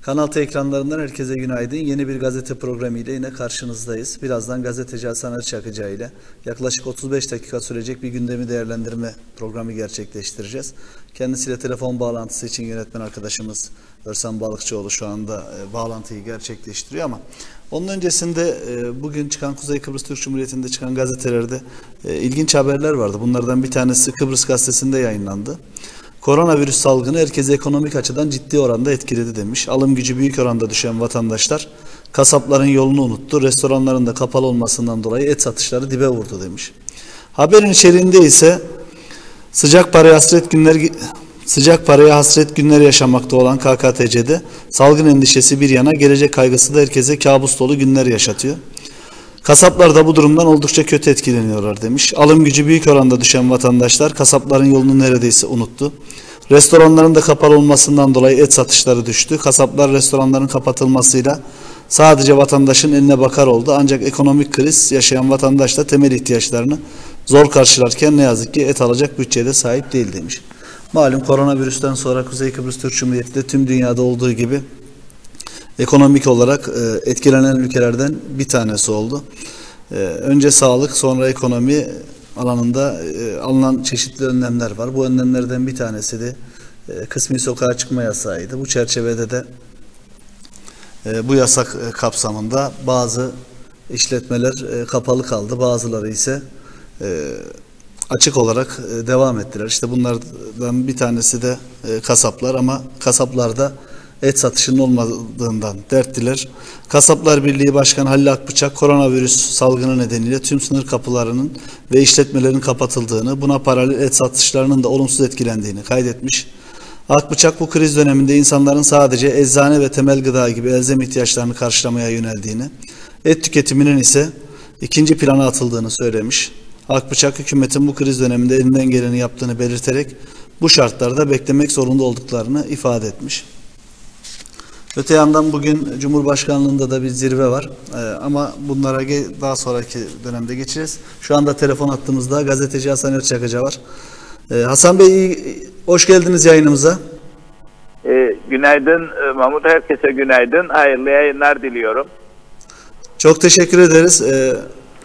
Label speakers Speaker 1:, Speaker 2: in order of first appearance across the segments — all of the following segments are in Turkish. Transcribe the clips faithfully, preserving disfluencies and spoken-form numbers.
Speaker 1: Kanal T ekranlarından herkese günaydın. Yeni bir gazete programı ile yine karşınızdayız. Birazdan gazeteci Hasan Erçakıcı ile yaklaşık otuz beş dakika sürecek bir gündemi değerlendirme programı gerçekleştireceğiz. Kendisiyle telefon bağlantısı için yönetmen arkadaşımız Örsen Balıkçıoğlu şu anda e, bağlantıyı gerçekleştiriyor ama onun öncesinde e, bugün çıkan Kuzey Kıbrıs Türk Cumhuriyeti'nde çıkan gazetelerde e, ilginç haberler vardı. Bunlardan bir tanesi Kıbrıs Gazetesi'nde yayınlandı. Koronavirüs salgını herkesi ekonomik açıdan ciddi oranda etkiledi demiş. Alım gücü büyük oranda düşen vatandaşlar kasapların yolunu unuttu. Restoranların da kapalı olmasından dolayı et satışları dibe vurdu demiş. Haberin içeriğinde ise sıcak paraya hasret günler sıcak paraya hasret günler yaşamakta olan K K T C'de salgın endişesi bir yana gelecek kaygısı da herkese kabus dolu günler yaşatıyor. Kasaplar da bu durumdan oldukça kötü etkileniyorlar demiş. Alım gücü büyük oranda düşen vatandaşlar kasapların yolunu neredeyse unuttu. Restoranların da kapalı olmasından dolayı et satışları düştü. Kasaplar restoranların kapatılmasıyla sadece vatandaşın eline bakar oldu. Ancak ekonomik kriz yaşayan vatandaş da temel ihtiyaçlarını zor karşılarken ne yazık ki et alacak bütçeye de sahip değil demiş. Malum koronavirüsten sonra Kuzey Kıbrıs Türk Cumhuriyeti de tüm dünyada olduğu gibi ekonomik olarak e, etkilenen ülkelerden bir tanesi oldu. E, önce sağlık, sonra ekonomi alanında e, alınan çeşitli önlemler var. Bu önlemlerden bir tanesi de e, kısmi sokağa çıkma yasağıydı. Bu çerçevede de e, bu yasak e, kapsamında bazı işletmeler e, kapalı kaldı. Bazıları ise e, açık olarak e, devam ettiler. İşte bunlardan bir tanesi de e, kasaplar ama kasaplarda et satışının olmadığından dertliler. Kasaplar Birliği Başkanı Halil Akbıçak koronavirüs salgını nedeniyle tüm sınır kapılarının ve işletmelerin kapatıldığını, buna paralel et satışlarının da olumsuz etkilendiğini kaydetmiş. Akbıçak bu kriz döneminde insanların sadece eczane ve temel gıda gibi elzem ihtiyaçlarını karşılamaya yöneldiğini, et tüketiminin ise ikinci plana atıldığını söylemiş. Akbıçak hükümetin bu kriz döneminde elinden geleni yaptığını belirterek bu şartlarda beklemek zorunda olduklarını ifade etmiş. Öte yandan bugün Cumhurbaşkanlığında da bir zirve var ee, ama bunlara daha sonraki dönemde geçeceğiz. Şu anda telefon hattımızda gazeteci Hasan Erçakıcı var. Ee, Hasan Bey hoş geldiniz yayınımıza.
Speaker 2: Ee, günaydın Mahmut, herkese günaydın. Hayırlı yayınlar diliyorum.
Speaker 1: Çok teşekkür ederiz. Ee,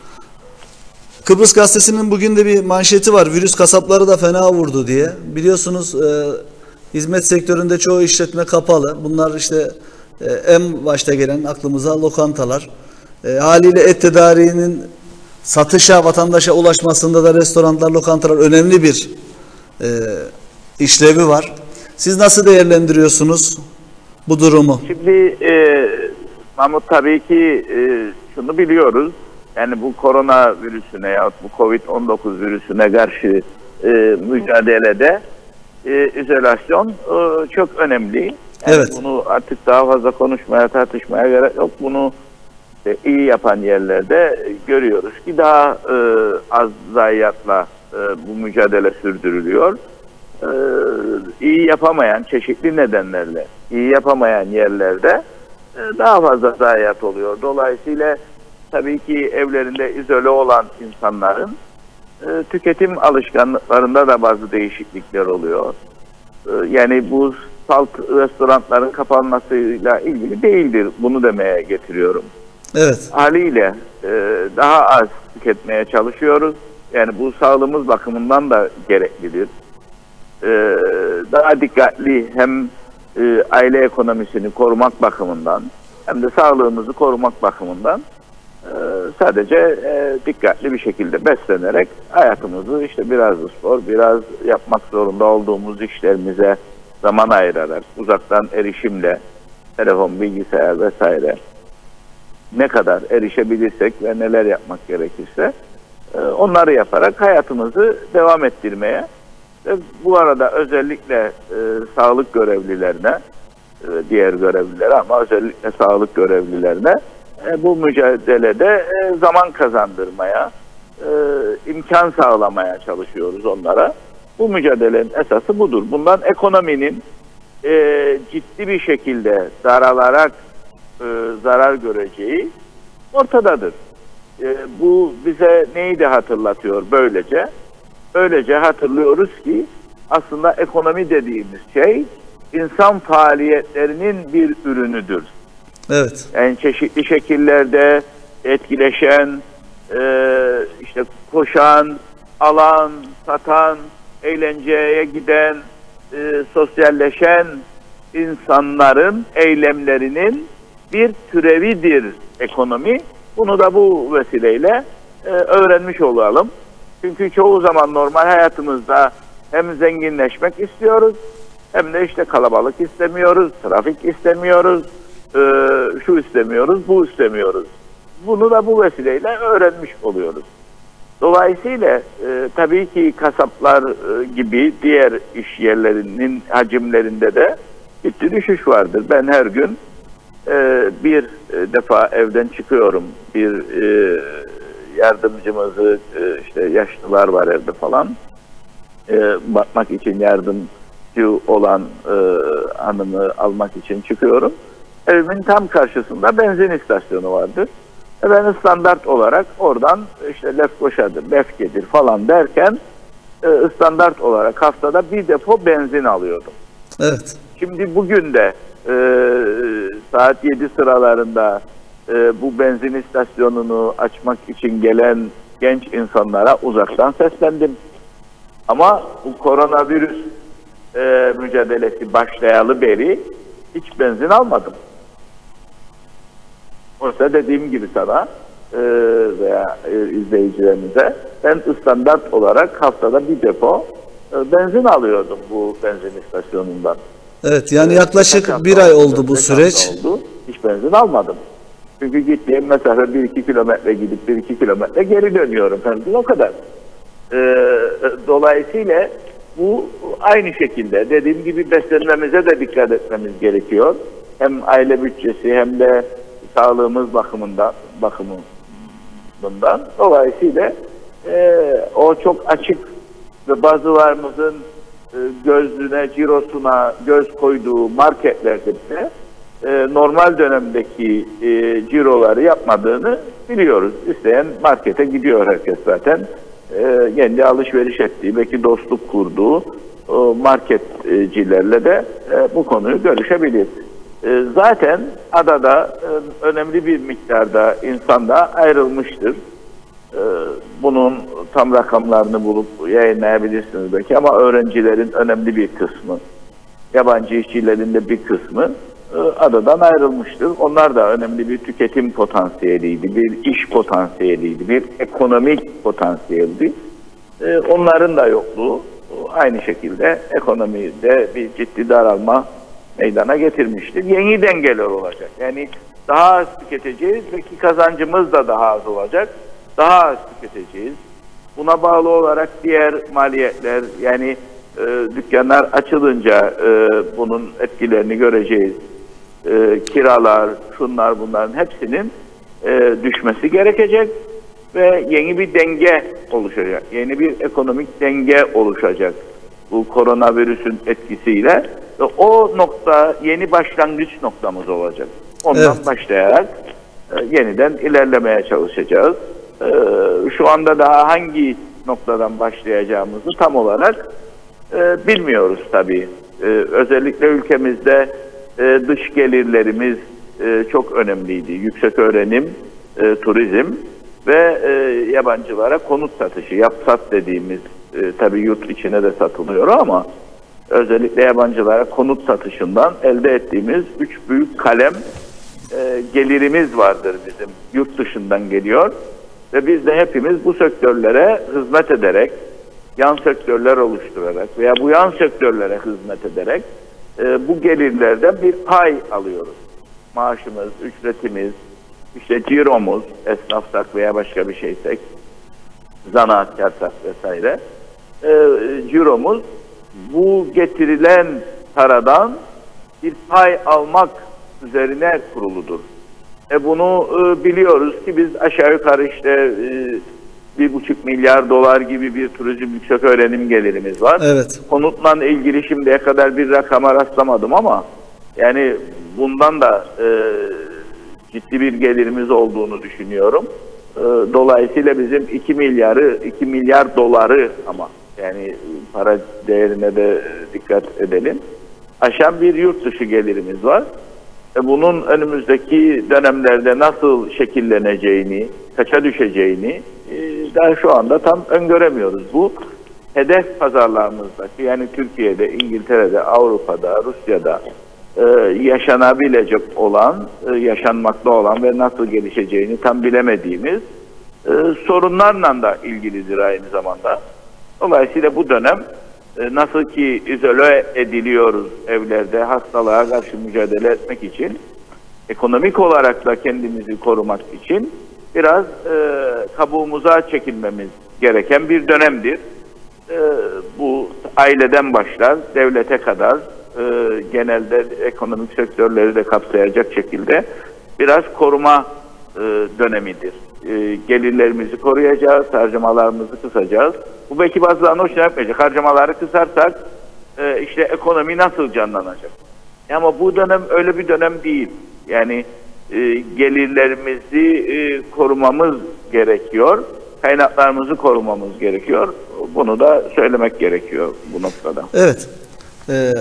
Speaker 1: Kıbrıs Gazetesi'nin bugün de bir manşeti var. Virüs kasapları da fena vurdu diye. Biliyorsunuz e, hizmet sektöründe çoğu işletme kapalı. Bunlar işte e, en başta gelen aklımıza lokantalar. E, haliyle et tedariğinin satışa, vatandaşa ulaşmasında da restoranlar, lokantalar önemli bir e, işlevi var. Siz nasıl değerlendiriyorsunuz bu durumu?
Speaker 2: Şimdi e, Mahmut, tabii ki e, şunu biliyoruz. Yani bu korona virüsüne yahut bu kovid on dokuz virüsüne karşı e, mücadelede e, izolasyon e, çok önemli. Yani
Speaker 1: evet.
Speaker 2: Bunu artık daha fazla konuşmaya, tartışmaya gerek yok. Bunu e, iyi yapan yerlerde görüyoruz ki daha e, az zayiatla e, bu mücadele sürdürülüyor. E, iyi yapamayan, çeşitli nedenlerle iyi yapamayan yerlerde e, daha fazla zayiat oluyor. Dolayısıyla tabii ki evlerinde izole olan insanların e, tüketim alışkanlıklarında da bazı değişiklikler oluyor. E, yani bu salt restoranların kapanmasıyla ilgili değildir. Bunu demeye getiriyorum.
Speaker 1: Evet.
Speaker 2: Haliyle e, daha az tüketmeye çalışıyoruz. Yani bu sağlığımız bakımından da gereklidir. E, daha dikkatli hem e, aile ekonomisini korumak bakımından hem de sağlığımızı korumak bakımından Ee, sadece e, dikkatli bir şekilde beslenerek hayatımızı işte biraz spor, biraz yapmak zorunda olduğumuz işlerimize zaman ayırarak, uzaktan erişimle, telefon, bilgisayar vesaire ne kadar erişebilirsek ve neler yapmak gerekirse e, onları yaparak hayatımızı devam ettirmeye ve bu arada özellikle e, sağlık görevlilerine, e, diğer görevlilere ama özellikle sağlık görevlilerine bu mücadelede zaman kazandırmaya, imkan sağlamaya çalışıyoruz onlara. Bu mücadelenin esası budur. Bundan ekonominin ciddi bir şekilde daralarak zarar göreceği ortadadır. Bu bize neyi de hatırlatıyor böylece? Böylece hatırlıyoruz ki aslında ekonomi dediğimiz şey insan faaliyetlerinin bir ürünüdür.
Speaker 1: Evet.
Speaker 2: Yani çeşitli şekillerde etkileşen, e, işte koşan, alan, satan, eğlenceye giden, e, sosyalleşen insanların eylemlerinin bir türevidir ekonomi. Bunu da bu vesileyle e, öğrenmiş olalım. Çünkü çoğu zaman normal hayatımızda hem zenginleşmek istiyoruz, hem de işte kalabalık istemiyoruz, trafik istemiyoruz, e, şu istemiyoruz, bu istemiyoruz. Bunu da bu vesileyle öğrenmiş oluyoruz. Dolayısıyla e, tabii ki kasaplar e, gibi diğer iş yerlerinin hacimlerinde de ciddi düşüş vardır. Ben her gün e, bir e, defa evden çıkıyorum. Bir e, yardımcımızı, e, işte yaşlılar var evde falan, e, bakmak için yardımcı olan e, hanımı almak için çıkıyorum. Evimin tam karşısında benzin istasyonu vardır. E ben standart olarak oradan işte Lefkoşa'dır, Lefke'dir falan derken e, standart olarak haftada bir depo benzin alıyordum.
Speaker 1: Evet.
Speaker 2: Şimdi bugün de e, saat yedi sıralarında e, bu benzin istasyonunu açmak için gelen genç insanlara uzaktan seslendim. Ama bu koronavirüs e, mücadelesi başlayalı beri hiç benzin almadım. Oysa dediğim gibi sana e, veya e, izleyicilerimize ben standart olarak haftada bir depo e, benzin alıyordum bu benzin istasyonundan.
Speaker 1: Evet, yani
Speaker 2: e,
Speaker 1: yaklaşık bir ay oldu bu süreç.
Speaker 2: Oldu. Hiç benzin almadım. Çünkü gittiğim mesafe bir iki kilometre gidip bir iki kilometre geri dönüyorum. Benzin o kadar. E, dolayısıyla bu aynı şekilde dediğim gibi beslenmemize de dikkat etmemiz gerekiyor. Hem aile bütçesi hem de sağlığımız bakımından, bakımından. Dolayısıyla e, o çok açık ve bazılarımızın e, gözüne, cirosuna göz koyduğu marketlerde de e, normal dönemdeki e, ciroları yapmadığını biliyoruz. İsteyen markete gidiyor herkes zaten. E, kendi alışveriş ettiği, belki dostluk kurduğu o marketcilerle de e, bu konuyu görüşebilir. Zaten adada önemli bir miktarda insan da ayrılmıştır. Bunun tam rakamlarını bulup yayınlayabilirsiniz belki ama öğrencilerin önemli bir kısmı, yabancı işçilerin de bir kısmı adadan ayrılmıştır. Onlar da önemli bir tüketim potansiyeliydi, bir iş potansiyeliydi, bir ekonomik potansiyeldi. Onların da yokluğu aynı şekilde ekonomide bir ciddi daralma meydana getirmiştir. Yeni dengeler olacak. Yani daha az tüketeceğiz. Peki kazancımız da daha az olacak. Daha az tüketeceğiz. Buna bağlı olarak diğer maliyetler, yani e, dükkanlar açılınca e, bunun etkilerini göreceğiz. E, kiralar, şunlar bunların hepsinin e, düşmesi gerekecek ve yeni bir denge oluşacak. Yeni bir ekonomik denge oluşacak bu koronavirüsün etkisiyle. O nokta yeni başlangıç noktamız olacak. Ondan evet. başlayarak e, yeniden ilerlemeye çalışacağız. E, şu anda daha hangi noktadan başlayacağımızı tam olarak e, bilmiyoruz tabii. E, özellikle ülkemizde e, dış gelirlerimiz e, çok önemliydi. Yüksek öğrenim, e, turizm ve e, yabancılara konut satışı, yapsat dediğimiz, e, tabii yurt içine de satılıyor ama özellikle yabancılara konut satışından elde ettiğimiz üç büyük kalem e, gelirimiz vardır bizim. Yurt dışından geliyor ve biz de hepimiz bu sektörlere hizmet ederek, yan sektörler oluşturarak veya bu yan sektörlere hizmet ederek e, bu gelirlerden bir pay alıyoruz. Maaşımız, ücretimiz, işte ciromuz, esnafsak veya başka bir şeysek, zanaatkarsak vesaire, e, ciromuz bu getirilen paradan bir pay almak üzerine kuruludur. E bunu e, biliyoruz ki biz aşağı yukarı işte e, bir buçuk milyar dolar gibi bir turizm yüksek öğrenim gelirimiz var. Evet. Konutla ilgili şimdiye kadar bir rakama rastlamadım ama yani bundan da e, ciddi bir gelirimiz olduğunu düşünüyorum. E, dolayısıyla bizim iki milyarı, iki milyar doları ama yani para değerine de dikkat edelim. aşan bir yurt dışı gelirimiz var. E bunun önümüzdeki dönemlerde nasıl şekilleneceğini, kaça düşeceğini e, daha şu anda tam öngöremiyoruz. Bu hedef pazarlarımızdaki, yani Türkiye'de, İngiltere'de, Avrupa'da, Rusya'da e, yaşanabilecek olan, e, yaşanmakta olan ve nasıl gelişeceğini tam bilemediğimiz e, sorunlarla da ilgilidir aynı zamanda. Dolayısıyla bu dönem e, nasıl ki izole ediliyoruz evlerde hastalığa karşı mücadele etmek için, ekonomik olarak da kendimizi korumak için biraz e, kabuğumuza çekilmemiz gereken bir dönemdir. E, bu aileden başlar, devlete kadar e, genelde ekonomik sektörleri de kapsayacak şekilde biraz koruma e, dönemidir. E, gelirlerimizi koruyacağız, harcamalarımızı kısacağız. Bu belki bazılarına hoşuna gitmeyecek. Harcamaları kısarsak e, işte ekonomi nasıl canlanacak? Ama bu dönem öyle bir dönem değil. Yani e, gelirlerimizi e, korumamız gerekiyor. Kaynaklarımızı korumamız gerekiyor. Bunu da söylemek gerekiyor bu noktada.
Speaker 1: Evet. Ee,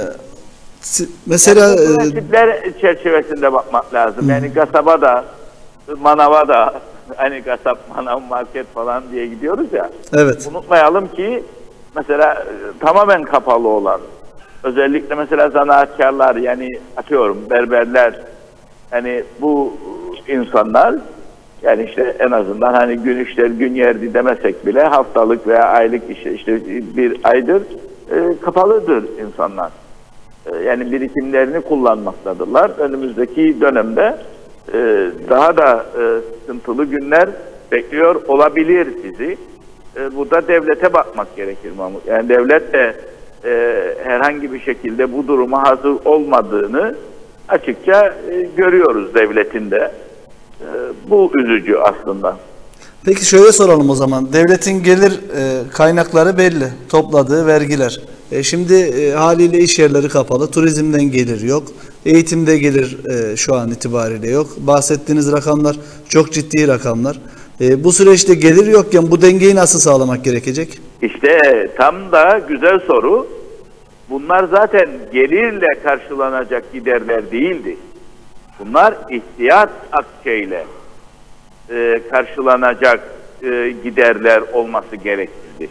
Speaker 1: mesela
Speaker 2: yani bu prensipler çerçevesinde bakmak lazım. Hı. Yani kasaba da, manava da, hani kasap, manav, market falan diye gidiyoruz ya.
Speaker 1: Evet.
Speaker 2: Unutmayalım ki mesela tamamen kapalı olan, özellikle mesela zanaatkarlar, yani atıyorum berberler, hani bu insanlar, yani işte en azından hani gün işler gün yerdi demesek bile haftalık veya aylık işte, işte bir aydır e, kapalıdır insanlar. E, yani birikimlerini kullanmaktadırlar. Önümüzdeki dönemde e, daha da e, sıkıntılı günler bekliyor olabilir bizi. E, burada devlete bakmak gerekir Mahmut. Yani devlet de e, herhangi bir şekilde bu duruma hazır olmadığını açıkça e, görüyoruz devletin de. E, bu üzücü aslında.
Speaker 1: Peki şöyle soralım o zaman. Devletin gelir e, kaynakları belli. Topladığı vergiler. E, şimdi e, haliyle iş yerleri kapalı. Turizmden gelir yok. Eğitimde gelir e, şu an itibariyle yok. Bahsettiğiniz rakamlar çok ciddi rakamlar. E, bu süreçte gelir yokken bu dengeyi nasıl sağlamak gerekecek?
Speaker 2: İşte tam da güzel soru. Bunlar zaten gelirle karşılanacak giderler değildi. Bunlar ihtiyat akçeyle e, karşılanacak e, giderler olması gerekirdi.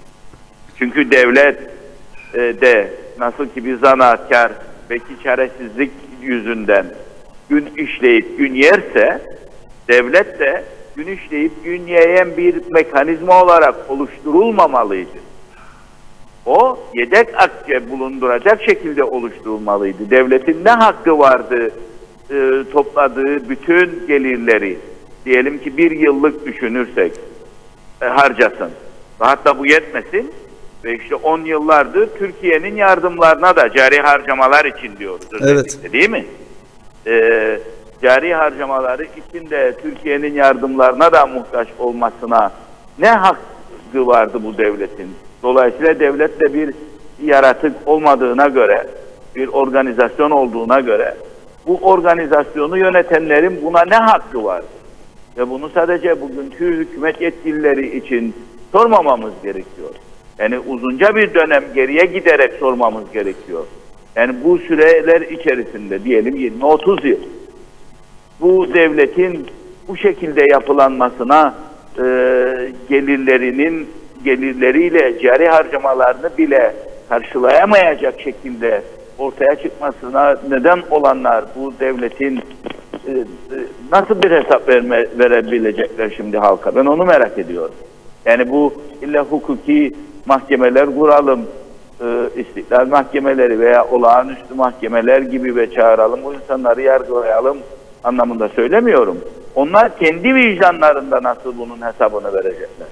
Speaker 2: Çünkü devlet e, de nasıl ki bir zanaatkar belki çaresizlik yüzünden gün işleyip gün yerse, devlet de gün işleyip gün yiyen bir mekanizma olarak oluşturulmamalıydı. O yedek akçe bulunduracak şekilde oluşturulmalıydı. Devletin ne hakkı vardı e, topladığı bütün gelirleri, diyelim ki bir yıllık düşünürsek e, harcasın. Hatta bu yetmesin ve işte on yıllardır Türkiye'nin yardımlarına da cari harcamalar için diyoruz.
Speaker 1: Evet.
Speaker 2: Değil mi? E, cari harcamaları için de Türkiye'nin yardımlarına da muhtaç olmasına ne hakkı vardı bu devletin? Dolayısıyla devlet de bir yaratık olmadığına göre, bir organizasyon olduğuna göre bu organizasyonu yönetenlerin buna ne hakkı var? Ve bunu sadece bugünkü hükümet yetkilileri için sormamamız gerekiyor. Yani uzunca bir dönem geriye giderek sormamız gerekiyor. Yani bu süreler içerisinde diyelim yirmi otuz yıl bu devletin bu şekilde yapılanmasına e, gelirlerinin gelirleriyle cari harcamalarını bile karşılayamayacak şekilde ortaya çıkmasına neden olanlar bu devletin e, e, nasıl bir hesap verme, verebilecekler şimdi halka? Ben onu merak ediyorum. Yani bu illa hukuki mahkemeler kuralım, e, istiklal mahkemeleri veya olağanüstü mahkemeler gibi ve çağıralım, bu insanları yargılayalım anlamında söylemiyorum. Onlar kendi vicdanlarında nasıl bunun hesabını verecekler?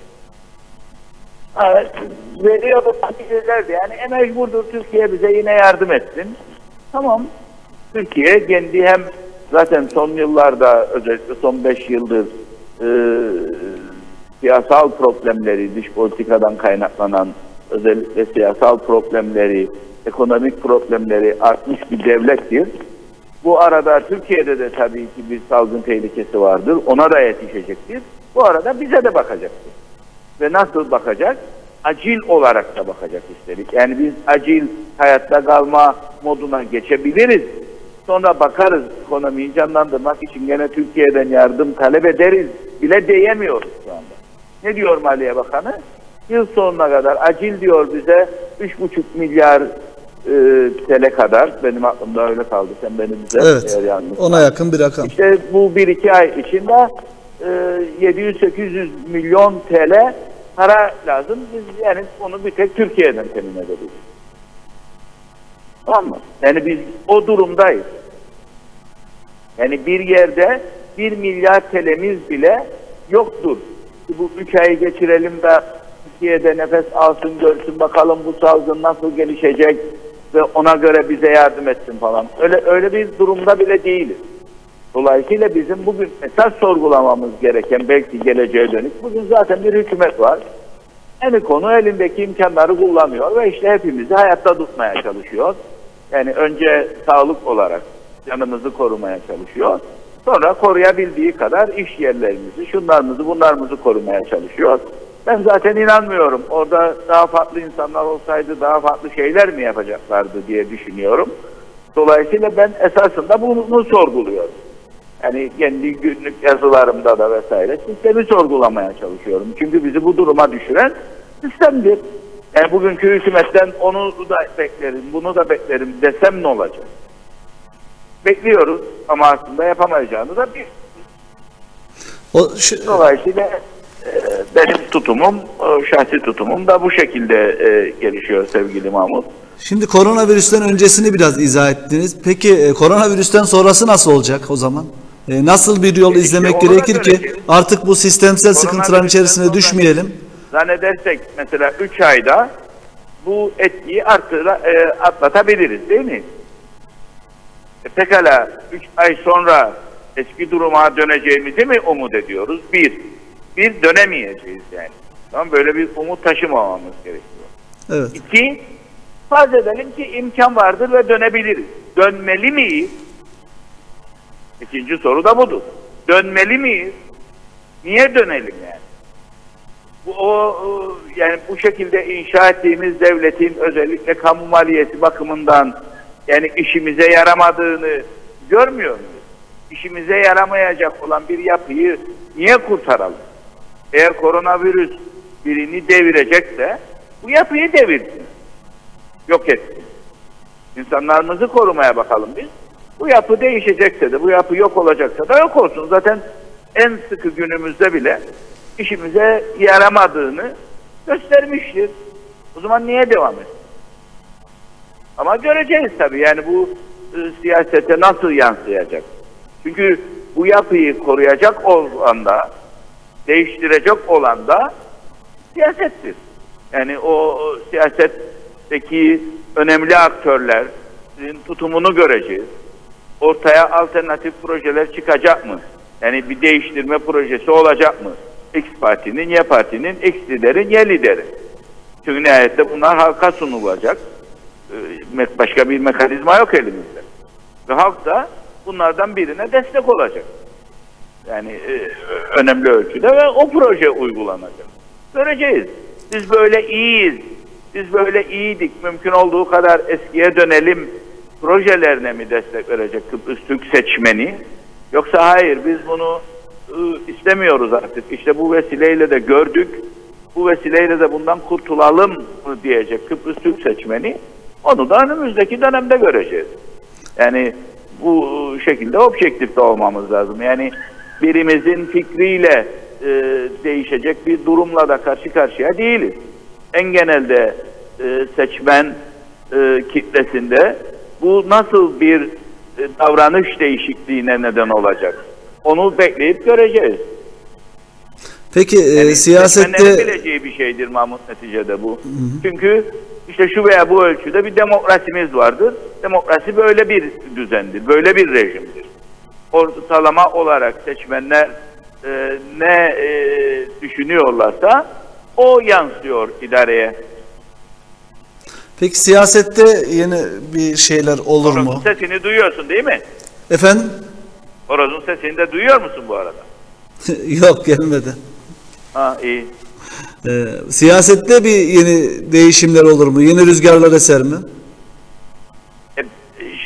Speaker 2: Evet, veriyor bu partilerdi. Yani en mecburdur Türkiye bize yine yardım etsin. Tamam. Türkiye kendi hem zaten son yıllarda özellikle son beş yıldır e, siyasal problemleri, dış politikadan kaynaklanan özellikle siyasal problemleri, ekonomik problemleri artmış bir devlettir. Bu arada Türkiye'de de tabii ki bir salgın tehlikesi vardır. Ona da yetişecektir. Bu arada bize de bakacaktır. Ve nasıl bakacak? Acil olarak da bakacak üstelik. Yani biz acil hayatta kalma moduna geçebiliriz. Sonra bakarız, ekonomiyi canlandırmak için gene Türkiye'den yardım talep ederiz bile diyemiyoruz şu anda. Ne diyor Maliye Bakanı? Yıl sonuna kadar acil diyor bize üç buçuk milyar e, T L kadar, benim aklımda öyle kaldı, sen beni bize
Speaker 1: evet, ona yakın bir rakam.
Speaker 2: İşte bu bir iki ay içinde e, yedi yüz sekiz yüz milyon T L para lazım. Biz yani onu bir tek Türkiye'den temin edebiliriz. Tamam mı? Yani biz o durumdayız. Yani bir yerde bir milyar T L'miz bile yoktur. Bu üç ayı geçirelim de Türkiye'de nefes alsın, görsün, bakalım bu salgın nasıl gelişecek ve ona göre bize yardım etsin falan. Öyle öyle bir durumda bile değiliz. Dolayısıyla bizim bugün esas sorgulamamız gereken, belki geleceğe dönük, bugün zaten bir hükümet var. En konu elindeki imkanları kullanıyor ve işte hepimizi hayatta tutmaya çalışıyor. Yani önce sağlık olarak canımızı korumaya çalışıyor. Sonra koruyabildiği kadar iş yerlerimizi, şunlarımızı, bunlarımızı korumaya çalışıyor. Ben zaten inanmıyorum. Orada daha farklı insanlar olsaydı daha farklı şeyler mi yapacaklardı diye düşünüyorum. Dolayısıyla ben esasında bunu, bunu sorguluyorum. Yani kendi günlük yazılarımda da vesaire sistemi sorgulamaya çalışıyorum. Çünkü bizi bu duruma düşüren sistemdir. Yani bugünkü hükümetten onu da beklerim, bunu da beklerim desem ne olacak? Bekliyoruz ama aslında yapamayacağını da bir.
Speaker 1: O, şu...
Speaker 2: Dolayısıyla e, benim tutumum, e, şahsi tutumum da bu şekilde e, gelişiyor sevgili Mahmut.
Speaker 1: Şimdi koronavirüsten öncesini biraz izah ettiniz. Peki e, koronavirüsten sonrası nasıl olacak o zaman? E, nasıl bir yol izlemek işte gerekir ki artık bu sistemsel sıkıntıların içerisine düşmeyelim?
Speaker 2: Zannedersek mesela üç ayda bu etkiyi artıra, e, atlatabiliriz değil mi? E, pekala üç ay sonra eski duruma döneceğimizi mi umut ediyoruz? Bir. Bir, dönemeyeceğiz yani. Tamam, böyle bir umut taşımamamız gerekiyor.
Speaker 1: Evet.
Speaker 2: İki, farz edelim ki imkan vardır ve dönebiliriz. Dönmeli miyiz? İkinci soru da budur. Dönmeli miyiz? Niye dönelim yani? Bu, o, yani bu şekilde inşa ettiğimiz devletin özellikle kamu maliyesi bakımından yani işimize yaramadığını görmüyor muyuz? İşimize yaramayacak olan bir yapıyı niye kurtaralım? Eğer koronavirüs birini devirecekse bu yapıyı devirsin. Yok etsin. İnsanlarımızı korumaya bakalım biz. Bu yapı değişecekse de, bu yapı yok olacaksa da yok olsun. Zaten en sıkı günümüzde bile işimize yaramadığını göstermiştir. O zaman niye devam etsin? Ama göreceğiz tabii. Yani bu e, siyasete nasıl yansıyacak? Çünkü bu yapıyı koruyacak olan da, değiştirecek olan da siyasettir. Yani o, o siyasetteki önemli aktörlerin tutumunu göreceğiz. Ortaya alternatif projeler çıkacak mı? Yani bir değiştirme projesi olacak mı? X partinin, Y partinin, X liderin, Y lideri. Çünkü nihayette bunlar halka sunulacak. Başka bir mekanizma yok elimizde. Ve halk da bunlardan birine destek olacak. Yani e, önemli ölçüde ve o proje uygulanacak. Göreceğiz. Biz böyle iyiyiz. Biz böyle iyiydik. Mümkün olduğu kadar eskiye dönelim projelerine mi destek verecek Kıbrıs Türk seçmeni? Yoksa hayır biz bunu ı, istemiyoruz artık. İşte bu vesileyle de gördük. Bu vesileyle de bundan kurtulalım mı diyecek Kıbrıs Türk seçmeni. Onu da önümüzdeki dönemde göreceğiz. Yani bu şekilde objektif de olmamız lazım. Yani birimizin fikriyle e, değişecek bir durumla da karşı karşıya değiliz. En genelde e, seçmen e, kitlesinde bu nasıl bir e, davranış değişikliğine neden olacak? Onu bekleyip göreceğiz.
Speaker 1: Peki yani e, siyasette...
Speaker 2: bileceği bir şeydir Mahmut neticede bu. Hı hı. Çünkü işte şu veya bu ölçüde bir demokrasimiz vardır. Demokrasi böyle bir düzendir, böyle bir rejimdir. Ortalama olarak seçmenler e, ne e, düşünüyorlarsa o yansıyor idareye.
Speaker 1: Peki siyasette yeni bir şeyler olur
Speaker 2: Horozun
Speaker 1: mu?
Speaker 2: Horozun sesini duyuyorsun değil mi?
Speaker 1: Efendim?
Speaker 2: Horozun sesini de duyuyor musun bu arada?
Speaker 1: Yok, gelmedi.
Speaker 2: Ha, iyi.
Speaker 1: Ee, siyasette bir yeni değişimler olur mu? Yeni rüzgarlar eser mi?
Speaker 2: E,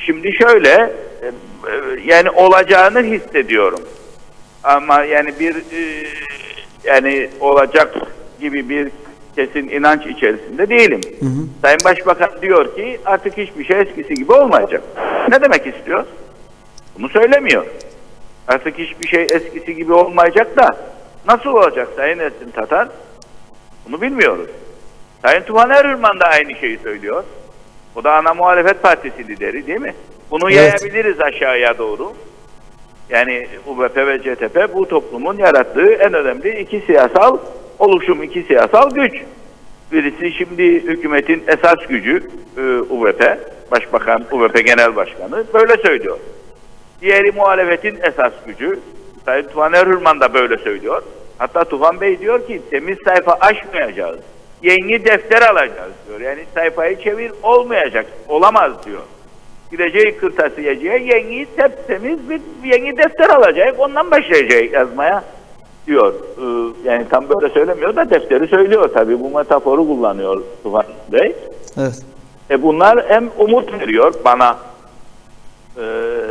Speaker 2: şimdi şöyle, e, e, yani olacağını hissediyorum. Ama yani bir e, yani olacak gibi bir kesin inanç içerisinde değilim. Hı hı. Sayın Başbakan diyor ki artık hiçbir şey eskisi gibi olmayacak. Ne demek istiyor? Bunu söylemiyor. Artık hiçbir şey eskisi gibi olmayacak da nasıl olacak Sayın Ersin Tatar? Bunu bilmiyoruz. Sayın Tufan Erhürman da aynı şeyi söylüyor. O da ana muhalefet partisi lideri değil mi? Bunu evet. Yayabiliriz aşağıya doğru. Yani U B P ve C T P bu toplumun yarattığı en önemli iki siyasal oluşum, iki siyasal güç. Birisi şimdi hükümetin esas gücü e, U B P, Başbakan, U B P Genel Başkanı böyle söylüyor. Diğeri muhalefetin esas gücü. Sayın Tufan Erhürman da böyle söylüyor. Hatta Tufan Bey diyor ki temiz sayfa açmayacağız. Yeni defter alacağız diyor. Yani sayfayı çevir olmayacak, olamaz diyor. Gideceği kırtasiyeciye yeni temiz bir yeni defter alacak. Ondan başlayacak yazmaya diyor. Ee, yani tam böyle söylemiyor da defteri söylüyor tabii. Bu metaforu kullanıyor Tufan Bey.
Speaker 1: Evet.
Speaker 2: E bunlar hem umut veriyor bana e,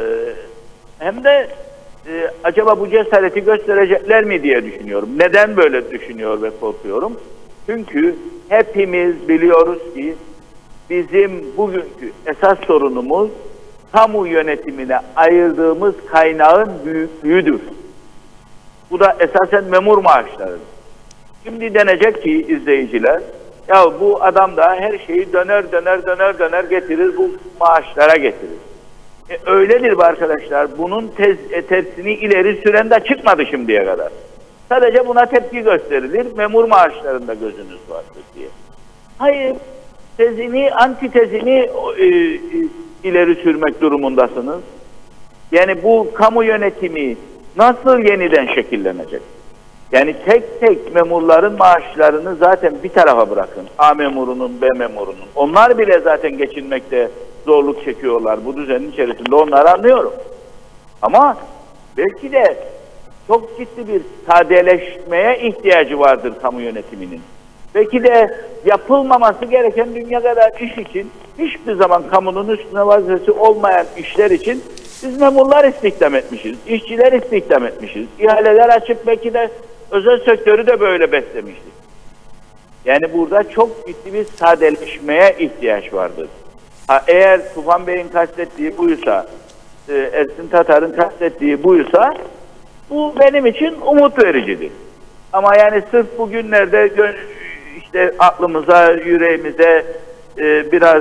Speaker 2: hem de e, acaba bu cesareti gösterecekler mi diye düşünüyorum. Neden böyle düşünüyor ve korkuyorum? Çünkü hepimiz biliyoruz ki bizim bugünkü esas sorunumuz kamu yönetimine ayırdığımız kaynağın büyüklüğüdür. Bu da esasen memur maaşları. Şimdi denecek ki izleyiciler, ya bu adam da her şeyi döner döner döner döner getirir, bu maaşlara getirir. E, öyledir be arkadaşlar. Bunun tez, e, tersini ileri süren de çıkmadı şimdiye kadar. Sadece buna tepki gösterilir. Memur maaşlarında gözünüz vardır diye. Hayır. Tezini, antitezini e, e, ileri sürmek durumundasınız. Yani bu kamu yönetimi nasıl yeniden şekillenecek? Yani tek tek memurların maaşlarını zaten bir tarafa bırakın. A memurunun, B memurunun. Onlar bile zaten geçinmekte zorluk çekiyorlar. Bu düzenin içerisinde onları anlıyorum. Ama belki de çok ciddi bir sadeleşmeye ihtiyacı vardır kamu yönetiminin. Belki de yapılmaması gereken dünya kadar iş için hiçbir zaman kamunun üstüne vazifesi olmayan işler için biz memurlar istihdam etmişiz, işçiler istihdam etmişiz, ihaleler açıp belki de özel sektörü de böyle beslemiştik. Yani burada çok ciddi bir sadeleşmeye ihtiyaç vardır. Ha, eğer Tufan Bey'in kastettiği buysa, e, Ersin Tatar'ın kastettiği buysa, bu benim için umut vericidir. Ama yani sırf bugünlerde işte aklımıza, yüreğimize e, biraz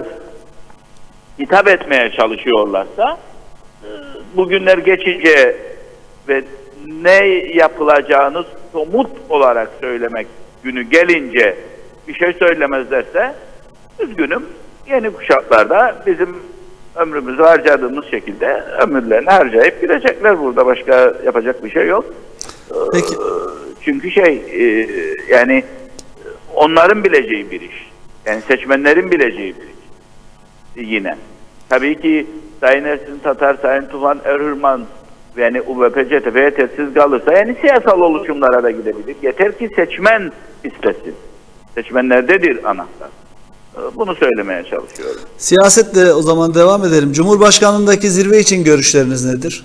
Speaker 2: hitap etmeye çalışıyorlarsa, e, bugünler geçince ve ne yapılacağını somut olarak söylemek günü gelince bir şey söylemezlerse, üzgünüm, yeni kuşaklarda bizim ömrümüzü harcadığımız şekilde ömürlerini harcayıp gidecekler burada. Başka yapacak bir şey yok.
Speaker 1: Peki.
Speaker 2: Çünkü şey e, yani onların bileceği bir iş. Yani seçmenlerin bileceği bir iş. Yine. Tabii ki Sayın Ersin Tatar, Sayın Tufan Erhürman yani U B P C T P'ye testsiz kalırsa yani siyasal oluşumlara da gidebilir. Yeter ki seçmen istesin. Seçmenlerdedir anahtar. Bunu söylemeye çalışıyorum.
Speaker 1: Siyasetle o zaman devam edelim. Cumhurbaşkanlığındaki zirve için görüşleriniz nedir?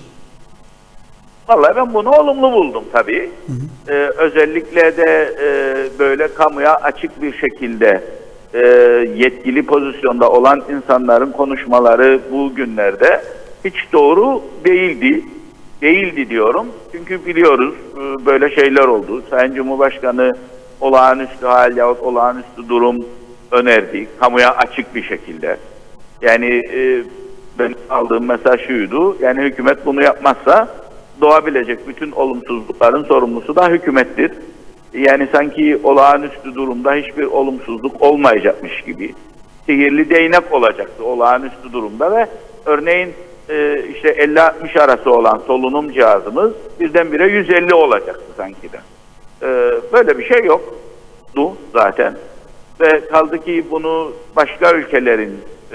Speaker 2: Vallahi ben bunu olumlu buldum tabii. Hı hı. Ee, özellikle de e, böyle kamuya açık bir şekilde e, yetkili pozisyonda olan insanların konuşmaları bu günlerde hiç doğru değildi. Değildi diyorum. Çünkü biliyoruz e, böyle şeyler oldu. Sayın Cumhurbaşkanı olağanüstü hal yahut olağanüstü durum önerdi. Kamuya açık bir şekilde. Yani e, ben aldığım mesaj şuydu. Yani hükümet bunu yapmazsa doğabilecek bütün olumsuzlukların sorumlusu da hükümettir. Yani sanki olağanüstü durumda hiçbir olumsuzluk olmayacakmış gibi. Sihirli değnek olacaktı olağanüstü durumda ve örneğin e, işte elli altmış arası olan solunum cihazımız birdenbire yüz elli olacaktı sanki de. E, böyle bir şey yoktu zaten. Ve kaldı ki bunu başka ülkelerin e,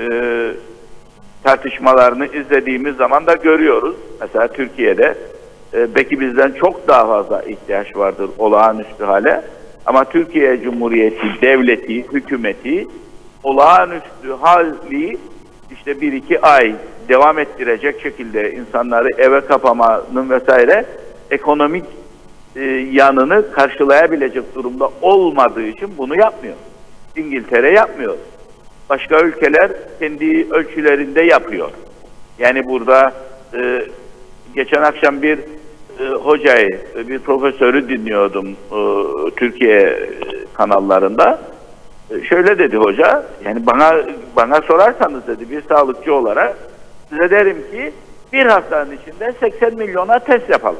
Speaker 2: tartışmalarını izlediğimiz zaman da görüyoruz. Mesela Türkiye'de e, belki bizden çok daha fazla ihtiyaç vardır olağanüstü hale. Ama Türkiye Cumhuriyeti, devleti, hükümeti olağanüstü hali işte bir iki ay devam ettirecek şekilde insanları eve kapamanın vesaire ekonomik e, yanını karşılayabilecek durumda olmadığı için bunu yapmıyor. İngiltere yapmıyor. Başka ülkeler kendi ölçülerinde yapıyor. Yani burada e, geçen akşam bir e, hocayı, bir profesörü dinliyordum e, Türkiye kanallarında. E, şöyle dedi hoca, yani bana bana sorarsanız dedi bir sağlıkçı olarak size derim ki bir haftanın içinde seksen milyona test yapalım.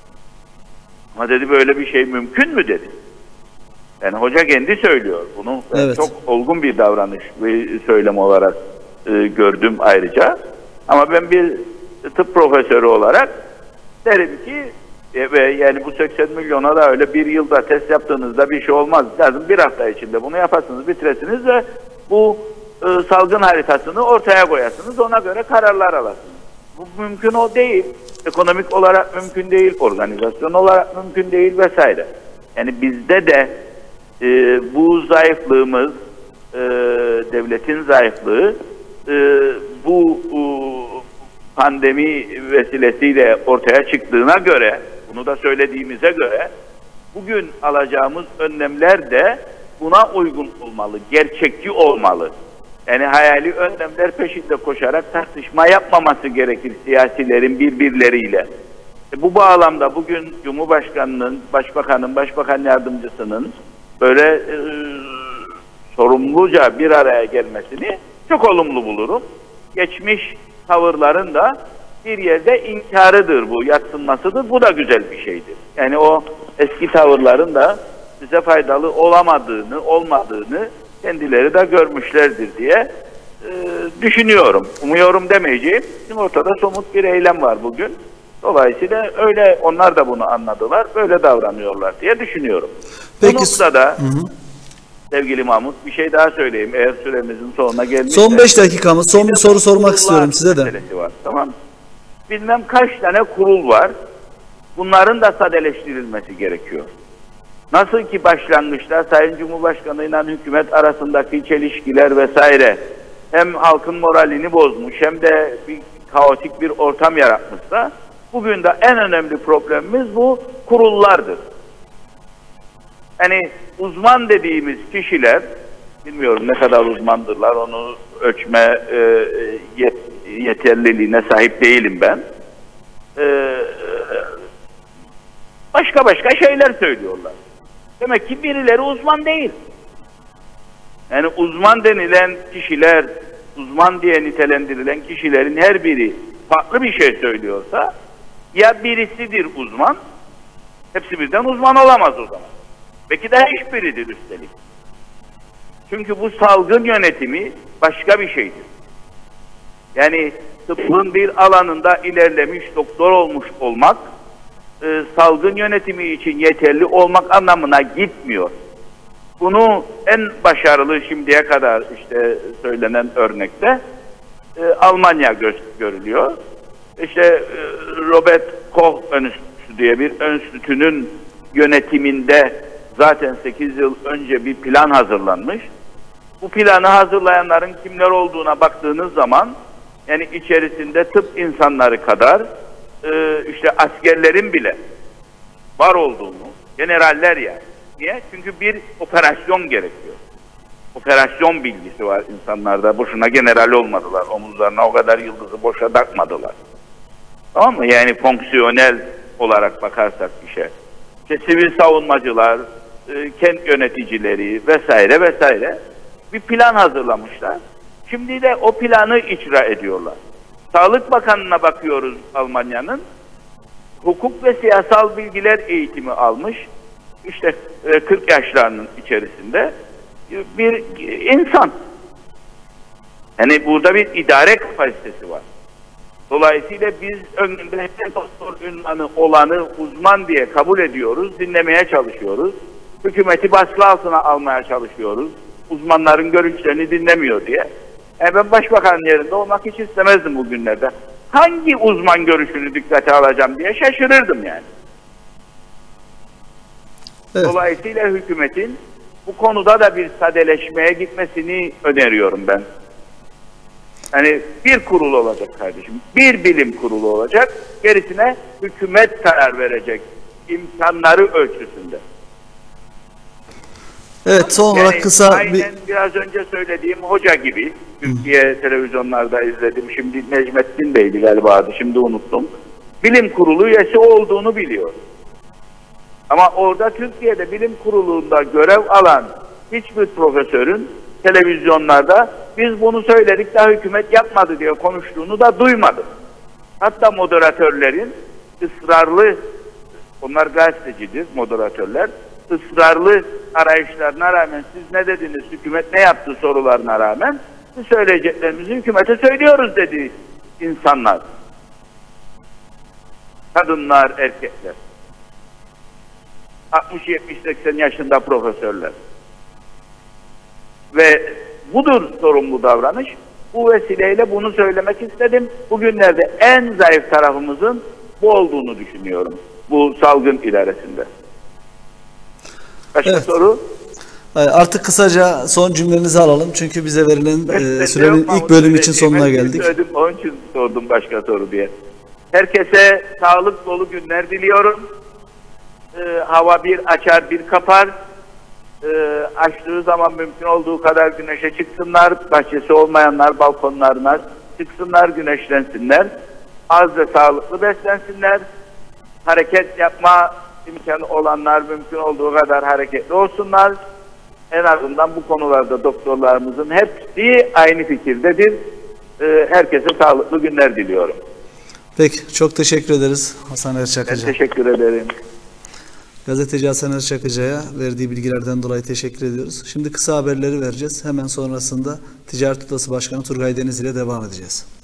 Speaker 2: Ama dedi böyle bir şey mümkün mü dedi. Yani hoca kendi söylüyor. Bunu
Speaker 1: evet.
Speaker 2: çok olgun bir davranış ve söylem olarak e, gördüm ayrıca. Ama ben bir tıp profesörü olarak derim ki e, ve yani bu seksen milyona da öyle bir yılda test yaptığınızda bir şey olmaz. Lazım bir hafta içinde bunu yaparsınız, bitiresiniz ve bu e, salgın haritasını ortaya koyasınız. Ona göre kararlar alasınız. Bu mümkün o değil. Ekonomik olarak mümkün değil, organizasyon olarak mümkün değil vesaire. Yani bizde de e, bu zayıflığımız, e, devletin zayıflığı e, bu e, pandemi vesilesiyle ortaya çıktığına göre, bunu da söylediğimize göre bugün alacağımız önlemler de buna uygun olmalı, gerçekçi olmalı. Yani hayali önlemler peşinde koşarak tartışma yapmaması gerekir siyasilerin birbirleriyle. E bu bağlamda bugün Cumhurbaşkanı'nın, Başbakan'ın, Başbakan Yardımcısının böyle e, sorumluca bir araya gelmesini çok olumlu bulurum. Geçmiş tavırların da bir yerde inkarıdır bu, yadsınmasıdır. Bu da güzel bir şeydir. Yani o eski tavırların da bize faydalı olamadığını, olmadığını kendileri de görmüşlerdir diye e, düşünüyorum. Umuyorum demeyeceğim. Şimdi ortada somut bir eylem var bugün. Dolayısıyla öyle onlar da bunu anladılar. Böyle davranıyorlar diye düşünüyorum.
Speaker 1: Peki,
Speaker 2: bu noktada
Speaker 1: hı hı.
Speaker 2: sevgili Mahmut bir şey daha söyleyeyim. Eğer süremizin sonuna gelmişse.
Speaker 1: Son beş dakikamız. Son bir soru sormak istiyorum size de.
Speaker 2: Var, tamam. Bilmem kaç tane kurul var. Bunların da sadeleştirilmesi gerekiyor. Nasıl ki başlangıçta Sayın Cumhurbaşkanı ile hükümet arasındaki çelişkiler vesaire hem halkın moralini bozmuş hem de bir kaotik bir ortam yaratmışsa bugün de en önemli problemimiz bu kurullardır. Yani uzman dediğimiz kişiler, bilmiyorum ne kadar uzmandırlar, onu ölçme e, yet, yeterliliğine sahip değilim ben. E, başka başka şeyler söylüyorlar. Demek ki birileri uzman değil. Yani uzman denilen kişiler, uzman diye nitelendirilen kişilerin her biri farklı bir şey söylüyorsa ya birisidir uzman, hepsi birden uzman olamaz o zaman. Belki de hiçbiridir üstelik. Çünkü bu salgın yönetimi başka bir şeydir. Yani tıbbın bir alanında ilerlemiş doktor olmuş olmak, e, salgın yönetimi için yeterli olmak anlamına gitmiyor. Bunu en başarılı şimdiye kadar işte söylenen örnekte e, Almanya gö görülüyor. İşte e, Robert Koch Enstitüsü diye bir enstitünün yönetiminde zaten sekiz yıl önce bir plan hazırlanmış. Bu planı hazırlayanların kimler olduğuna baktığınız zaman yani içerisinde tıp insanları kadar e, işte askerlerin bile var olduğunu, generaller yani. Niye? Çünkü bir operasyon gerekiyor. Operasyon bilgisi var insanlarda. Boşuna general olmadılar. Omuzlarına o kadar yıldızı boşa takmadılar. Tamam mı? Yani fonksiyonel olarak bakarsak işe. İşte sivil savunmacılar, e, kent yöneticileri vesaire vesaire bir plan hazırlamışlar. Şimdi de o planı icra ediyorlar. Sağlık Bakanı'na bakıyoruz Almanya'nın. Hukuk ve siyasal bilgiler eğitimi almış. İşte kırk yaşlarının içerisinde bir insan. Yani burada bir idare kapasitesi var. Dolayısıyla biz önünde doktor ünvanı olanı uzman diye kabul ediyoruz, dinlemeye çalışıyoruz. Hükümeti baskı altına almaya çalışıyoruz. Uzmanların görüşlerini dinlemiyor diye. Yani ben başbakanın yerinde olmak hiç istemezdim bugünlerde. Hangi uzman görüşünü dikkate alacağım diye şaşırırdım yani. Evet. Dolayısıyla hükümetin bu konuda da bir sadeleşmeye gitmesini öneriyorum ben. Hani bir kurul olacak kardeşim. Bir bilim kurulu olacak. Gerisine hükümet karar verecek. İmkanları ölçüsünde.
Speaker 1: Evet, son olarak
Speaker 2: Yani
Speaker 1: kısa
Speaker 2: aynen
Speaker 1: bir...
Speaker 2: biraz önce söylediğim hoca gibi. Türkiye televizyonlarda izledim. Şimdi Necmettin Bey'di galiba adı. Şimdi unuttum. Bilim kurulu üyesi olduğunu biliyor. Ama orada Türkiye'de bilim kurulunda görev alan hiçbir profesörün televizyonlarda biz bunu söyledik daha hükümet yapmadı diye konuştuğunu da duymadım. Hatta moderatörlerin ısrarlı, onlar gazetecidir moderatörler, ısrarlı arayışlarına rağmen siz ne dediniz, hükümet ne yaptı sorularına rağmen biz söyleyeceklerimizi hükümete söylüyoruz dedi insanlar. Kadınlar, erkekler. altmış yetmiş seksen yaşında profesörler. Ve budur sorumlu davranış. Bu vesileyle bunu söylemek istedim. Bugünlerde en zayıf tarafımızın bu olduğunu düşünüyorum. Bu salgın idaresinde. Başka
Speaker 1: Evet.
Speaker 2: soru?
Speaker 1: Artık kısaca son cümlenizi alalım. Çünkü bize verilen e, sürenin ilk bölüm için sonuna geldik.
Speaker 2: Söyledim, onun için sordum başka soru diye. Herkese sağlık dolu günler diliyorum. Ee, hava bir açar bir kapar. Ee, açtığı zaman mümkün olduğu kadar güneşe çıksınlar. Bahçesi olmayanlar balkonlarına çıksınlar, güneşlensinler. Az ve sağlıklı beslensinler. Hareket yapma imkanı olanlar mümkün olduğu kadar hareketli olsunlar. En azından bu konularda doktorlarımızın hepsi aynı fikirdedir. Ee, herkese sağlıklı günler diliyorum.
Speaker 1: Peki, çok teşekkür ederiz Hasan Erçakıcı.
Speaker 2: Ben teşekkür ederim.
Speaker 1: Gazeteci Hasan Erçakıcı'ya verdiği bilgilerden dolayı teşekkür ediyoruz. Şimdi kısa haberleri vereceğiz. Hemen sonrasında Ticaret Odası Başkanı Turgay Deniz ile devam edeceğiz.